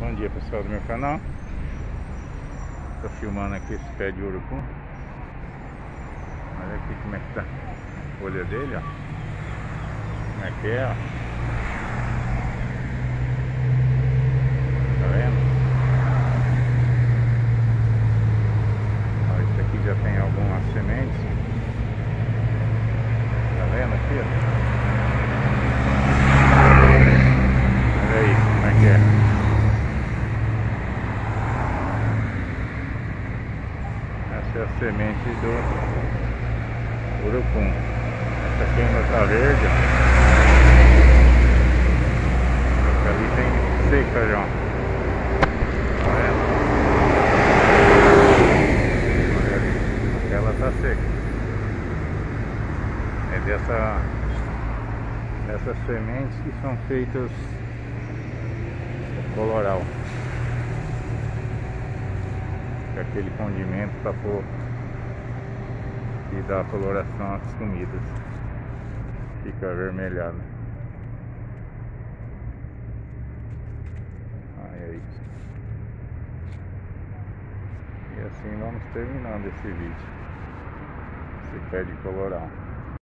Bom dia, pessoal do meu canal. Tô filmando aqui esse pé de urucum. Olha aqui como é que tá a folha dele, ó. Como é que é, ó. Tá vendo? Ó, esse aqui já tem algumas sementes. Tá vendo aqui, ó? Olha aí como é que é. Essa é a semente do urucum. Essa aqui ainda tá verde. Essa ali tem seca já. Tá vendo? Olha ali. Aquela tá seca. É dessas sementes que são feitas o coloral. Aquele condimento para pôr e dar coloração às comidas, fica avermelhado. Aí. E assim vamos terminando esse vídeo, esse pé de coloral.